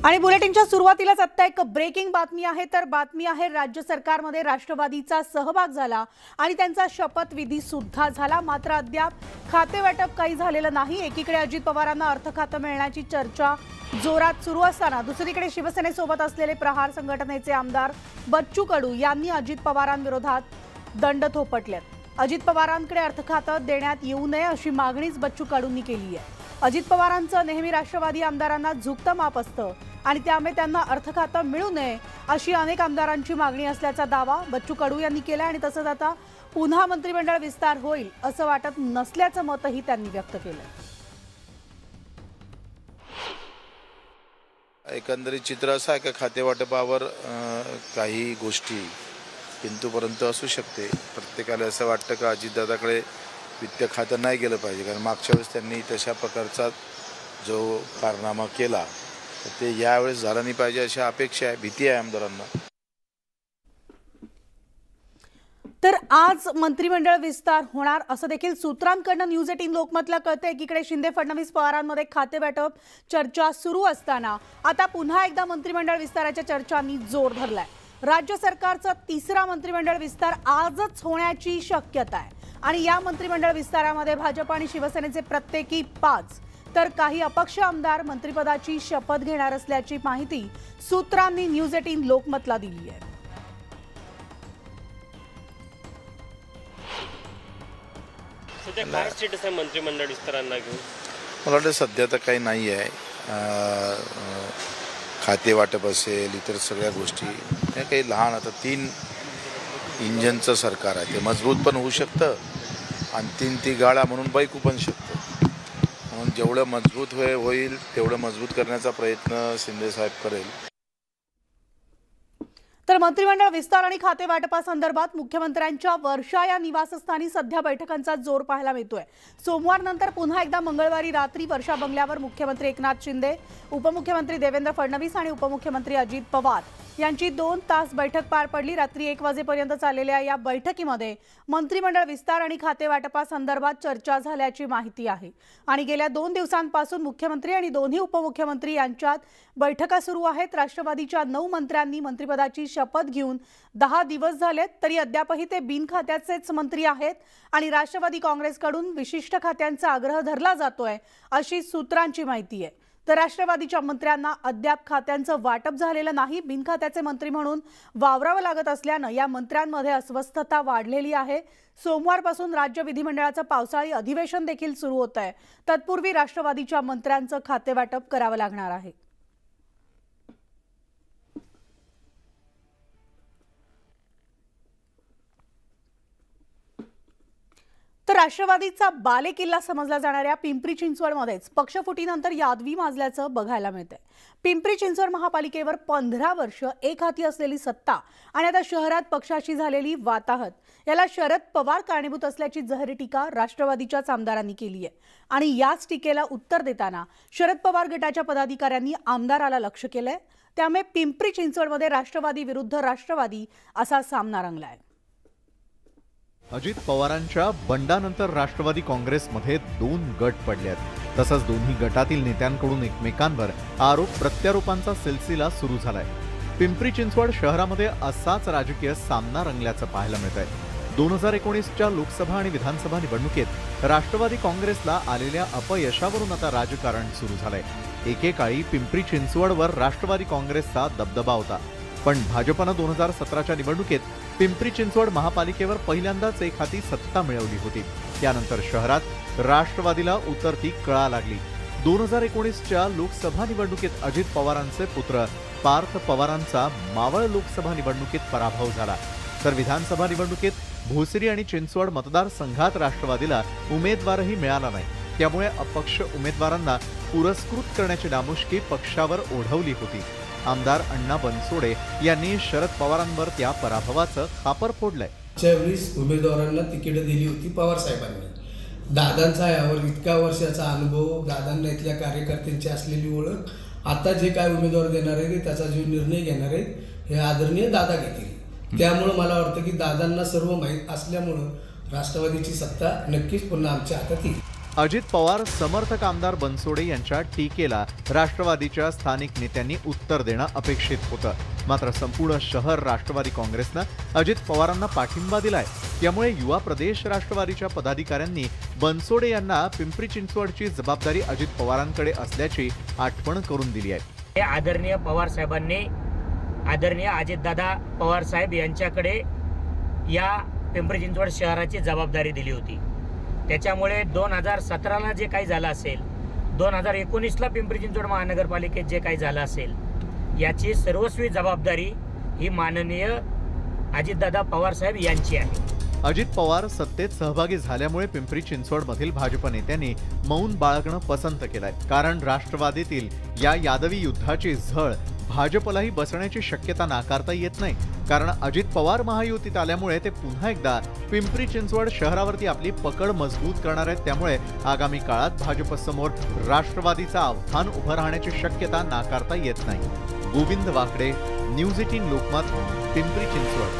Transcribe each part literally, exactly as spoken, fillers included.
आणि बुलेटिनच्या सुरुवातीलाच आता एक ब्रेकिंग बातमी आहे। तर बातमी आहे राज्य सरकारमध्ये राष्ट्रवादीचा सहभाग झाला आणि त्यांचा शपथविधी सुद्धा झाला, मात्र अद्याप खाते वाटप काही झालेलं नाही। एकीकडे अजित पवारांना अर्थ खाते मिळण्याची चर्चा जोरात सुरू असताना दुसरीकडे शिवसेनेसोबत असलेले प्रहार संघटनेचे आमदार बच्चू कडू यांनी अजित पवारांविरोधात दंड थोपटलेत। अजित पवारांकडे अर्थ खाते देण्यात येऊ नये अशी मागणीच बच्चू कडूंनी केली आहे। अजित पवारांचं नेहमी राष्ट्रवादी आमदारांना झुकतं माप असतं आणि त्यामुळे त्यांना अर्थ खाते मिळू नये अशी अनेक आमदारांची मागणी असल्याचा दावा बच्चू कडू यांनी केला आणि तसंच आता पुन्हा मंत्रिमंडळ विस्तार होईल असं वाटत नसल्याचं मतही त्यांनी व्यक्त केलं। एकंदरीत चित्र असं आहे की खाते वाटपावर काही गोष्टी किंतुपर्यंत असू शकते। प्रत्येकाला असं वाटतं की अजितदादाकडे वित्त खातं नाही गेलं पाहिजे, कारण मागच्या वेळेस त्यांनी तशा प्रकारचा जो कारनामा केला ते यावेळेस झाला नाही पाहिजे अशी अपेक्षा आहे, भीती आहे आमदारांना। तर आज मंत्रिमंडळ विस्तार होणार असं देखील सूत्रांकडून न्यूज एटीन लोकमतला कळते। एकीकडे शिंदे फडणवीस पवारांमध्ये खाते वाटप चर्चा सुरू असताना आता पुन्हा एकदा मंत्रिमंडळ विस्ताराच्या चर्चांनी जोर धरलाय। राज्य सरकारचा तिसरा मंत्रिमंडळ विस्तार आजच होण्याची शक्यता आहे आणि या मंत्रिमंडळ विस्तारामध्ये भाजप आणि शिवसेनेचे प्रत्येकी पाच तर काही अपक्ष आमदार मंत्रिपदाची शपथ घेणार असल्याची माहिती सूत्रांनी न्यूज एटीन लोकमतला दिली आहे। सध्या काय स्टेटस आहे मंत्रिमंडळ विस्तारांना घेऊन? मला वाटतं सध्या तर काही नाही आहे। खाते वाटप असेल इतर सगळ्या गोष्टी हे काही लहान, आता तीन इंजनचं सरकार आहे, ते मजबूत पण होऊ शकतं आणि तीन ती गाडा म्हणून बाईकू पण शकतं। म्हणून जेवढं मजबूत होय होईल तेवढं मजबूत करण्याचा प्रयत्न शिंदे साहेब करेल। तर मंत्रिमंडळ विस्तार आणि खाते वाटपासंदर्भात मुख्यमंत्र्यांच्या वर्षा या निवासस्थानी सध्या बैठकांचा जोर पाहायला मिळतोय। सोमवार नंतर पुन्हा एकदा मंगळवारी रात्री वर्षा बंगल्यावर मुख्यमंत्री एकनाथ शिंदे, उपमुख्यमंत्री देवेंद्र फडणवीस आणि उपमुख्यमंत्री अजित पवार यांची दोन तास बैठक पार पडली। रात्री एक वाजेपर्यंत चाललेल्या या बैठकीमध्ये मंत्रिमंडळ विस्तार आणि खाते वाटपासंदर्भात चर्चा झाल्याची माहिती आहे आणि गेल्या दोन दिवसांपासून मुख्यमंत्री आणि दोन्ही उपमुख्यमंत्री यांच्यात बैठका सुरू आहेत। राष्ट्रवादीच्या नऊ मंत्र्यांनी मंत्रिपदाची शपथ घेऊन दहा दिवस झालेत, तरी अद्यापही ते बिनखात्याचेच मंत्री आहेत आणि राष्ट्रवादी काँग्रेसकडून विशिष्ट खात्यांचा आग्रह धरला जातोय अशी सूत्रांची माहिती आहे। तर राष्ट्रवादीच्या मंत्र्यांना अद्याप खात्यांचं वाटप झालेलं नाही, बिनखात्याचे मंत्री म्हणून वावरावं लागत असल्यानं या मंत्र्यांमध्ये अस्वस्थता वाढलेली आहे। सोमवारपासून राज्य विधिमंडळाचं पावसाळी अधिवेशन देखील सुरू होत आहे, तत्पूर्वी राष्ट्रवादीच्या मंत्र्यांचं खाते वाटप करावं लागणार आहे। तर राष्ट्रवादीचा बालेकिल्ला समजला जाणाऱ्या पिंपरी चिंचवडमध्येच पक्षफुटीनंतर यादवी माजल्याचं बघायला मिळतंय। पिंपरी चिंचवड महापालिकेवर पंधरा वर्ष एक हाती असलेली सत्ता आणि आता शहरात पक्षाची झालेली वाताहत याला शरद पवार कारणीभूत असल्याची जहरी टीका राष्ट्रवादीच्याच आमदारांनी केली आहे आणि याच टीकेला उत्तर देताना शरद पवार गटाच्या पदाधिकाऱ्यांनी आमदाराला लक्ष्य केलंय। त्यामुळे पिंपरी चिंचवडमध्ये राष्ट्रवादी विरुद्ध राष्ट्रवादी असा सामना रंगलाय। अजित पवारांच्या बंडानंतर राष्ट्रवादी काँग्रेसमध्ये दोन गट पडले आहेत। तसंच दोन्ही गटातील नेत्यांकडून एकमेकांवर आरोप प्रत्यारोपांचा सिलसिला सुरू झालाय। पिंपरी चिंचवड शहरामध्ये असाच राजकीय सामना रंगल्याचं पाहायला मिळतंय। दोन हजार एकोणीसच्या लोकसभा आणि विधानसभा निवडणुकीत राष्ट्रवादी काँग्रेसला आलेल्या अपयशावरून आता राजकारण सुरू झालंय। एकेकाळी पिंपरी चिंचवडवर राष्ट्रवादी काँग्रेसचा दबदबा होता, पण भाजपनं दोन हजार सतराच्या निवडणुकीत पिंपरी चिंचवड महापालिकेवर पहिल्यांदाच एक हाती सत्ता मिळवली होती। त्यानंतर शहरात राष्ट्रवादीला उतरती कळा लागली। दोन हजार एकोणीसच्या लोकसभा निवडणुकीत अजित पवारांचे पुत्र पार्थ पवारांचा मावळ लोकसभा निवडणुकीत पराभव झाला, तर विधानसभा निवडणुकीत भोसरी आणि चिंचवड मतदारसंघात राष्ट्रवादीला उमेदवारही मिळाला नाही। त्यामुळे अपक्ष उमेदवारांना पुरस्कृत करण्याची नामुष्की पक्षावर ओढवली होती। आमदार अण्णा बनसोडे यांनी शरद पवारांवर त्या पराभवाचं खापर फोडलंय। वीस उमेदवारांना तिकीट दिली होती पवार साहेबांनी। दादांचा यावर इतका वर्षाचा अनुभव, दादांना इथल्या कार्यकर्त्यांची असलेली ओळख, आता जे काय उमेदवार देणार आहेत त्याचा जो निर्णय घेणार आहेत हे आदरणीय दादा घेतील। त्यामुळे मला वाटतं की दादांना सर्व माहीत असल्यामुळे राष्ट्रवादीची सत्ता नक्कीच पुन्हा आमच्या हातात येईल। अजित पवार समर्थक आमदार बनसोडे यांच्या टीकेला राष्ट्रवादीच्या स्थानिक नेत्यांनी उत्तर देणं अपेक्षित होतं. मात्र संपूर्ण शहर राष्ट्रवादी काँग्रेसनं अजित पवारांना पाठिंबा दिलाय. त्यामुळे युवा प्रदेश राष्ट्रवादीच्या पदाधिकाऱ्यांनी बनसोडे यांना पिंपरी चिंचवडची जबाबदारी अजित पवारांकडे असल्याची आठवण करून दिली आहे. आदरणीय पवार साहेबांनी आदरणीय अजितदादा पवार साहेब यांच्याकडे या पिंपरी चिंचवड शहराची जबाबदारी दिली होती. त्याच्यामुळे दोन हजार सतराला जे काही झालं असेल, दोन हजार एकोणीसला पिंपरी चिंचवड महानगरपालिकेत जे काही झालं असेल, याची सर्वस्वी जबाबदारी ही माननीय अजितदादा पवार साहेब यांची आहे. अजित पवार सत्तेत सहभागी झाल्यामुळे पिंपरी चिंचवडमधील भाजप नेत्यांनी मौन बाळगणं पसंत केलंय. कारण राष्ट्रवादीतील या यादवी युद्धाची झळ भाजपलाही बसण्याची शक्यता नाकारता येत नाही. कारण अजित पवार महायुतीत आल्यामुळे ते पुन्हा एकदा पिंपरी चिंचवड शहरावरती आपली पकड मजबूत करणार आहेत. त्यामुळे आगामी काळात भाजपसमोर राष्ट्रवादीचं आव्हान उभं राहण्याची शक्यता नाकारता येत नाही. Govind Wakde, news eighteen Lokmat, Pimpri Chinchwad.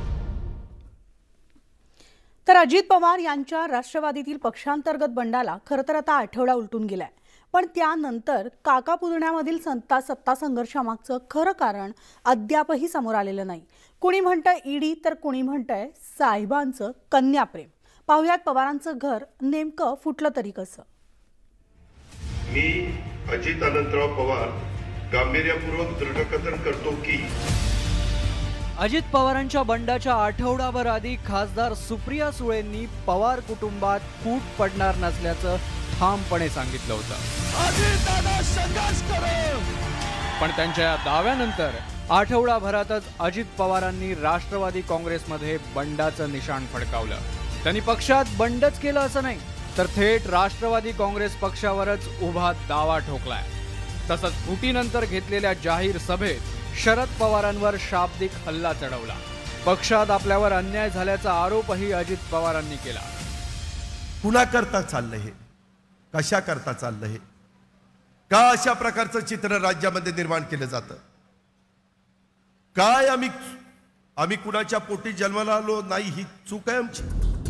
तर अजित पवार यांच्या राष्ट्रवादीतील पक्षांतर्गत बंडाला खरं तर आता आठवडा उलटून गेलाय. पण त्यानंतर काका पुतण्यामधील सत्ता सत्ता संघर्षामागचं खरं कारण अद्यापही समोर आलेलं नाही. कुणी म्हणतंय ईडी तर कुणी म्हणतंय साहेबांचं कन्याप्रेम. पाहुयात पवारांचं घर नेमकं फुटलं तरी कसं. मी अजित अनंतराव पवार गांभीर्यपूर्वक दृढकथन करतो की अजित पवारांच्या बंडाच्या आठवडाभर आधी खासदार सुप्रिया सुळेंनी पवार कुटुंबात फूट पडणार नसल्याचं ठामपणे सांगितलं होतं. पण त्यांच्या या दाव्यानंतर आठवडाभरातच अजित पवारांनी राष्ट्रवादी काँग्रेसमध्ये बंडाचं निशाण फडकावलं. त्यांनी पक्षात बंडच केलं असं नाही, तर थेट राष्ट्रवादी काँग्रेस पक्षावरच उभा दावा ठोकलाय. तसंच फुटीनंतर घेतलेल्या जाहीर सभेत शरद पवारांवर शाब्दिक हल्ला चढवला. पक्षात आपल्यावर अन्याय झाल्याचा आरोपही अजित पवारांनी केला. कुणा करता चाललं हे, कशा करता चाललं हे, का अशा प्रकारचं चित्र राज्यामध्ये निर्माण केलं जातं, काय आम्ही आम्ही कुणाच्या पोटी जन्माला आलो नाही ही चूक आहे आमची.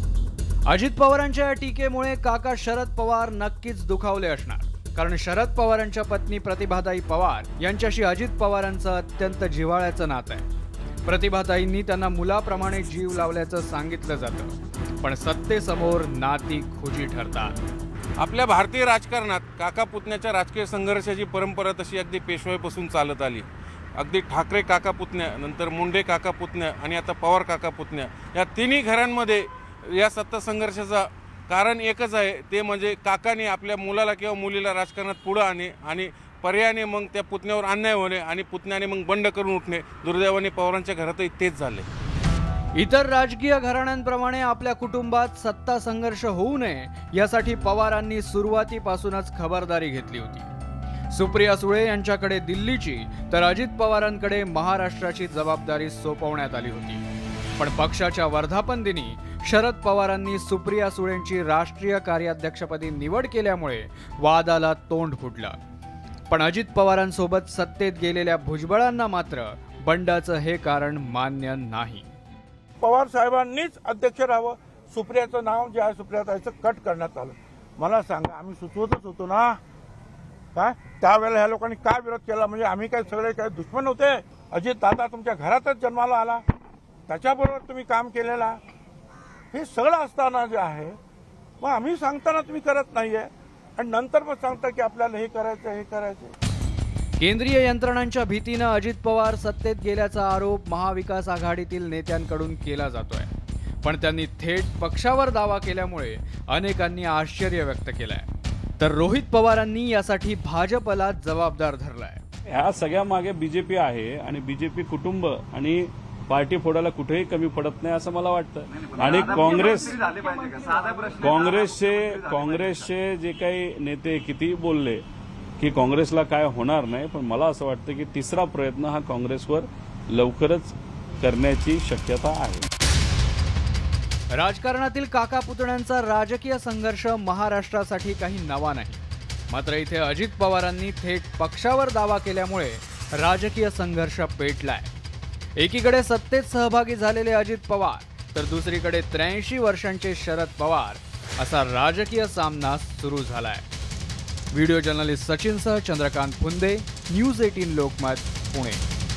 अजित पवारांच्या या टीकेमुळे काका शरद पवार नक्कीच दुखावले असणार. कारण शरद पवारांच्या पत्नी प्रतिभाताई पवार यांच्याशी अजित पवारांचं अत्यंत जिव्हाळ्याचं नातं आहे. प्रतिभाताईंनी त्यांना मुलाप्रमाणे जीव लावल्याचं सांगितलं जातं. पण सत्तेसमोर नाती खुजी ठरतात. आपल्या भारतीय राजकारणात काका पुतण्याच्या राजकीय संघर्षाची परंपरा तशी अगदी पेशवाईपासून चालत आली. अगदी ठाकरे काका पुतण्या, नंतर मुंडे काका पुतण्या आणि आता पवार काका पुतण्या, या तिन्ही घरांमध्ये या सत्ता संघर्षाचा कारण एकच आहे, ते म्हणजे काकाने आपल्या मुलाला किंवा मुलीला राजकारणात पुढं आणणे आणि पर्यायाने मग त्या पुतण्यावर अन्याय होणे आणि पुतण्याने मग बंड करून उठणे. दुर्दैवाने पवारांच्या घरातही तेच झाले. इतर राजकीय घराण्यांप्रमाणे आपल्या कुटुंबात सत्ता संघर्ष होऊ नये यासाठी पवारांनी सुरुवातीपासूनच खबरदारी घेतली होती. सुप्रिया सुळे यांच्याकडे दिल्लीची तर अजित पवारांकडे महाराष्ट्राची जबाबदारी सोपवण्यात आली होती. पण पक्षाच्या वर्धापन दिनी शरद पवारांनी सुप्रिया सुळेंची राष्ट्रीय कार्याध्यक्षपदी निवड केल्यामुळे वादाला तोंड फुटलं. पण अजित पवारांसोबत सत्तेत गेलेल्या भुजबळांना मात्र बंडाचं हे कारण मान्य नाही. पवार साहेबांनीच अध्यक्ष राहावं, सुप्रियाचं नाव जे आहे सुप्रियाताईचं कट करण्यात आलं. मला सांगा, आम्ही सुचवतच होतो ना, काय त्यावेळेला ह्या लोकांनी काय विरोध केला? म्हणजे आम्ही काय सगळे काय दुश्मन होते? अजित दादा तुमच्या घरातच जन्माला आला, त्याच्याबरोबर तुम्ही काम केलेला, हे सगळं असताना जे आहे मग आम्ही सांगताना तुम्ही करत नाहीये आणि नंतर मग सांगता की आपल्याला हे करायचं हे करायचं. केंद्रीय यंत्रणांच्या भीतीनं अजित पवार सत्तेत गेल्याचा आरोप महाविकास आघाडीतील नेत्यांकडून केला जातोय. पण त्यांनी थेट पक्षावर दावा केल्यामुळे अनेकांनी आश्चर्य व्यक्त केलंय. तर रोहित पवारांनी यासाठी भाजपला जबाबदार धरलाय. ह्या सगळ्या मागे बीजेपी आहे आणि बीजेपी कुटुंब आणि पार्टी फोडायला कुठेही कमी पडत नाही असं मला वाटतं. आणि काँग्रेस काँग्रेसचे काँग्रेसचे जे काही नेते कितीही बोलले की काँग्रेसला काय होणार नाही, पण मला असं वाटतं की तिसरा प्रयत्न हा काँग्रेसवर लवकरच करण्याची शक्यता आहे. राजकारणातील काका पुतण्यांचा राजकीय संघर्ष महाराष्ट्रासाठी काही नवा नाही. मात्र इथे अजित पवारांनी थेट पक्षावर दावा केल्यामुळे राजकीय संघर्ष पेटलाय. एकीकडे सत्तेत सहभागी झालेले अजित पवार तर दुसरीकडे त्र्याऐंशी वर्षांचे शरद पवार असा राजकीय सामना सुरू झालाय. व्हिडिओ जर्नलिस्ट सचिनसह चंद्रकांत फुंदे, न्यूज अठरा लोकमत, पुणे.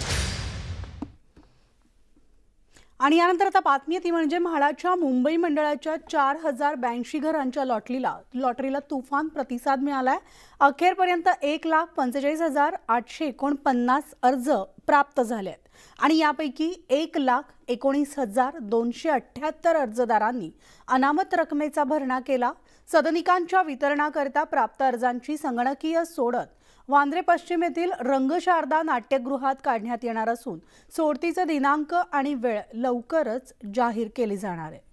आणि यानंतर आता बातमी ती म्हणजे म्हाडाच्या मुंबई मंडळाच्या चार हजार ब्याऐंशी घरांच्या लॉटरीला लॉटरीला तुफान प्रतिसाद मिळालाय. अखेरपर्यंत एक लाख पंचेचाळीस हजार आठशे एकोणपन्नास अर्ज प्राप्त झाले आहेत आणि यापैकी एक लाख एकोणीस हजार दोनशे अठ्ठ्याहत्तर अर्जदारांनी अनामत रकमेचा भरणा केला. सदनिकांच्या वितरणाकरता प्राप्त अर्जांची संगणकीय सोडत वांद्रे पश्चिम येथील रंगशारदा नाट्यगृहात काढण्यात येणार असून सोडतीचा दिनांक आणि वेळ लवकरच जाहीर केली जाणार आहे.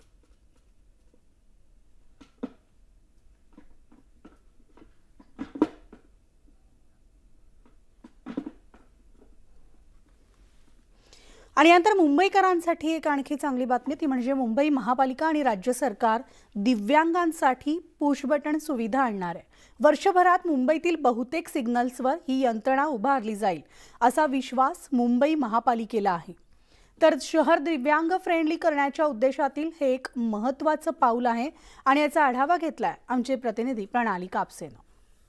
आणि यानंतर मुंबईकरांसाठी एक आणखी चांगली बातमी ती म्हणजे मुंबई महापालिका आणि राज्य सरकार दिव्यांगांसाठी पुश बटन सुविधा आणणार आहे. वर्षभरात मुंबईतील बहुतेक सिग्नल्सवर ही यंत्रणा उभारली जाईल असा विश्वास मुंबई महापालिकेला आहे. तर शहर दिव्यांग फ्रेंडली करण्याच्या उद्देशातील हे एक महत्त्वाचं पाऊल आहे आणि याचा आढावा घेतलाय आमचे प्रतिनिधी प्रणाली कापसेनं.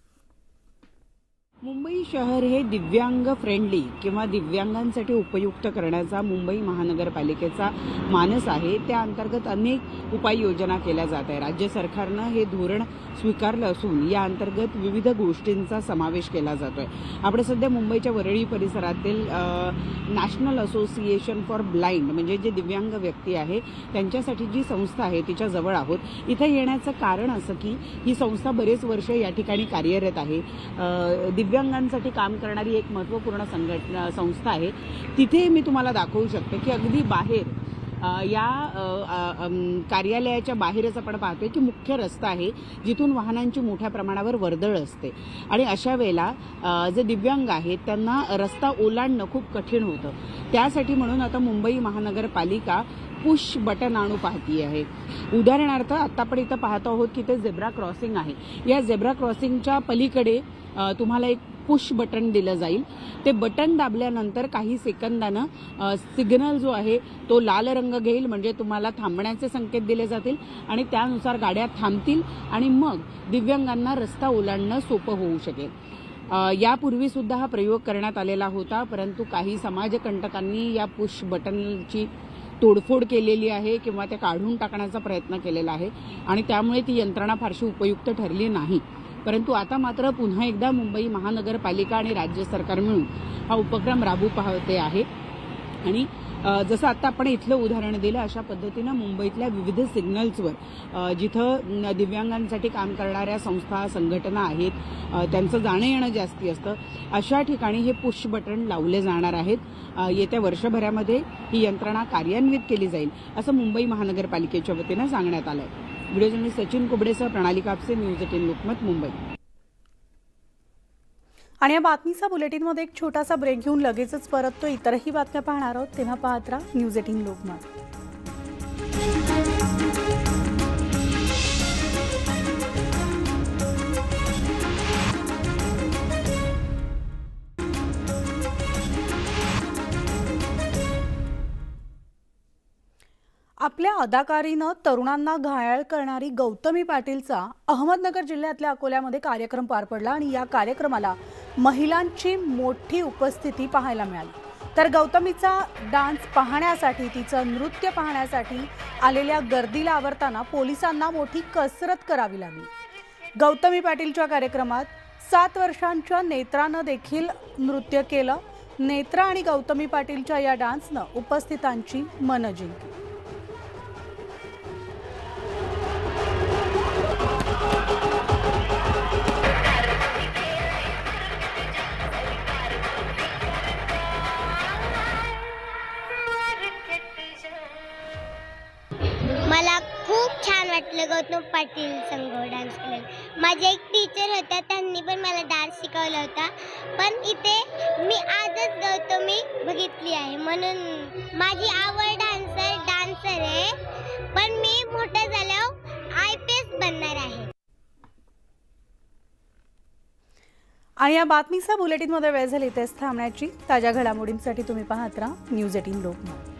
मुंबई शहर हे दिव्यांग फ्रेंडली किंवा दिव्यांगांसाठी उपयुक्त करण्याचा मुंबई महानगरपालिकेचा मानस आहे. त्या अंतर्गत अनेक उपाययोजना केल्या जात आहे. राज्य सरकारनं हे धोरण स्वीकारलं असून या अंतर्गत विविध गोष्टींचा समावेश केला जातोय. आपण सध्या मुंबईच्या वरळी परिसरातील नॅशनल असोसिएशन फॉर ब्लाइंड म्हणजे जे दिव्यांग व्यक्ती आहे त्यांच्यासाठी जी संस्था आहे तिच्या जवळ आहोत. इथे येण्याचं कारण असं की ही संस्था बरेच वर्ष या ठिकाणी कार्यरत आहे. दिव्यांगांसाठी काम करणारी एक महत्त्वपूर्ण संघटना संस्था आहे. तिथे मी तुम्हाला दाखवू शकते की अगदी बाहेर या कार्यालयाच्या बाहेरच आपण पाहतोय की मुख्य रस्ता आहे जिथून वाहनांची मोठ्या प्रमाणावर वर्दळ असते आणि अशा वेळेला जे दिव्यांग आहेत त्यांना रस्ता ओलांडणं खूप कठीण होतं. त्यासाठी म्हणून आता मुंबई महानगरपालिका पुश बटन आणू पाहती आहे. उदाहरणार्थ आता आपण इथं पाहतो आहोत की ते झेब्रा क्रॉसिंग आहे. या झेब्रा क्रॉसिंगच्या पलीकडे तुम्हाला एक पुश बटन दिलं जाईल. ते बटन दाबल्यानंतर काही सेकंदानं सिग्नल जो आहे तो लाल रंग घेईल म्हणजे तुम्हाला थांबण्याचे संकेत दिले जातील आणि त्यानुसार गाड्या थांबतील आणि मग दिव्यांगांना रस्ता ओलांडणं सोपं होऊ शकेल. यापूर्वी सुद्धा हा प्रयोग करण्यात आलेला होता परंतु काही समाजकंटकांनी या पुश बटनची तोडफोड केलेली आहे किंवा ते काढून टाकण्याचा प्रयत्न केलेला आहे आणि त्यामुळे ती यंत्रणा फारशी उपयुक्त ठरली नाही. परंतु आता मात्र पुन्हा एकदा मुंबई महानगरपालिका आणि राज्य सरकार मिळून हा उपक्रम राबवू पाहते आहे आणि जसं आता आपण इथलं उदाहरण दिलं अशा पद्धतीनं मुंबईतल्या विविध सिग्नल्सवर जिथं दिव्यांगांसाठी काम करणाऱ्या संस्था संघटना आहेत त्यांचं जाणं येणं जास्ती असतं अशा ठिकाणी हे पुश बटन लावले जाणार आहेत. येत्या वर्षभरामध्ये ही यंत्रणा कार्यान्वित केली जाईल असं मुंबई महानगरपालिकेच्या वतीनं सांगण्यात आलं आहे. व्हिडिओ जर्नलिस्ट सचिन कुबडेसह प्रणाली कापसे, न्यूज अठरा लोकमत, मुंबई. आणि या बातमीचा बुलेटिनमध्ये एक छोटासा ब्रेक घेऊन लगेचच परततो. इतरही बातम्या पाहणार आहोत तेव्हा पाहत राहा न्यूज अठरा लोकमत. आपल्या अदाकारीनं तरुणांना घायाळ करणारी गौतमी पाटीलचा अहमदनगर जिल्ह्यातल्या अकोल्यामध्ये कार्यक्रम पार पडला आणि या कार्यक्रमाला महिलांची मोठी उपस्थिती पाहायला मिळाली. तर गौतमीचा डान्स पाहण्यासाठी तिचं नृत्य पाहण्यासाठी आलेल्या गर्दीला आवरताना पोलिसांना मोठी कसरत करावी लागली. गौतमी पाटीलच्या कार्यक्रमात सात वर्षांच्या नेत्रानं देखील नृत्य केलं. नेत्रा आणि गौतमी पाटीलच्या या डान्सनं उपस्थितांची मनं जिंकली. मला खूप छान वाटलं गौतम पाटील संग डान्स केलेला. माझे एक टीचर होत्या त्यांनी पण मला डान्स शिकवला होता पण इथे मी आजच गौतमी बघितली आहे म्हणून माझी आवड डान्सर डान्सर आहे पण मी मोठं झाल्यावर आय पी एस बनणार आहे. आणि या बातमीचा बुलेटिनमध्ये वेळ झाली इथेच थांबण्याची. ताज्या घडामोडींसाठी तुम्ही पाहत राहा न्यूज अठरा लोकमत.